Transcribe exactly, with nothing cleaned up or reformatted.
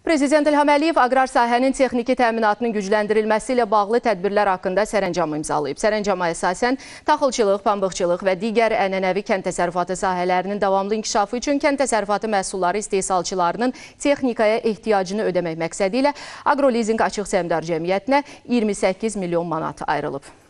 Prezident İlham Əliyev aqrar sahənin texniki təminatının gücləndirilməsi ilə bağlı tədbirlər haqqında sərəncam imzalayıb. Sərəncama əsasən taxılçılıq, pambıqçılıq və digər ənənəvi kənd təsərrüfatı sahələrinin davamlı inkişafı üçün kənd təsərrüfatı məhsulları istehsalçılarının texnikaya ehtiyacını ödəmək məqsədi ilə Aqrolizinq Açıq Səhmdar Cəmiyyətinə iyirmi səkkiz milyon manat ayrılıb.